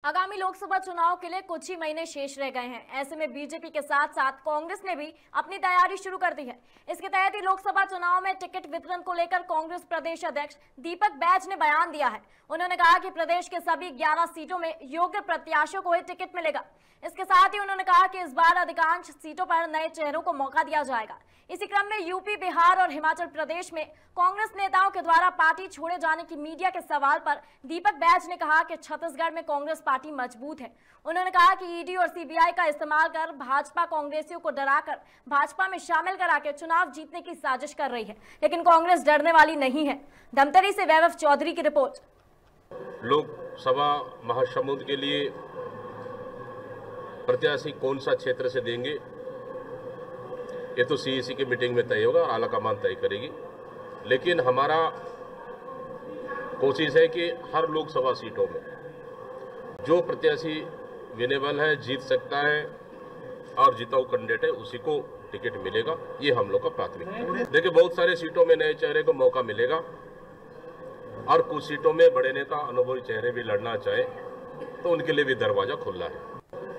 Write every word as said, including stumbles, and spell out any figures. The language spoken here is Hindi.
आगामी लोकसभा चुनाव के लिए कुछ ही महीने शेष रह गए हैं। ऐसे में बीजेपी के साथ साथ कांग्रेस ने भी अपनी तैयारी शुरू कर दी है। इसके तहत ही लोकसभा चुनाव में टिकट वितरण को लेकर कांग्रेस प्रदेश अध्यक्ष दीपक बैज ने बयान दिया है। उन्होंने कहा कि प्रदेश के सभी ग्यारह सीटों में योग्य प्रत्याशियों को ही टिकट मिलेगा। इसके साथ ही उन्होंने कहा कि इस बार अधिकांश सीटों पर नए चेहरों को मौका दिया जाएगा। इसी क्रम में यूपी, बिहार और हिमाचल प्रदेश में कांग्रेस नेताओं के द्वारा पार्टी छोड़े जाने की मीडिया के सवाल पर दीपक बैज ने कहा कि छत्तीसगढ़ में कांग्रेस पार्टी मजबूत है। उन्होंने कहा कि ईडी और सीबीआई का इस्तेमाल कर भाजपा कांग्रेसियों को डराकर भाजपा में शामिल करा के चुनाव जीतने की साजिश कर रही है, लेकिन कांग्रेस डरने वाली नहीं है। धमतरी से वैभव चौधरी की रिपोर्ट। लोकसभा महासमुंद के लिए प्रत्याशी कौन सा क्षेत्र से देंगे, ये तो सीईसी की मीटिंग में तय होगा और आलाकमान तय करेगी। लेकिन हमारा कोशिश है कि हर लोकसभा सीटों में जो प्रत्याशी विनेबल है, जीत सकता है और जिताऊ कैंडिडेट है, उसी को टिकट मिलेगा। ये हम लोग का प्राथमिकता है। देखिए, बहुत सारे सीटों में नए चेहरे को मौका मिलेगा और कुछ सीटों में बड़े नेता, अनुभवी चेहरे भी लड़ना चाहे तो उनके लिए भी दरवाजा खुला है।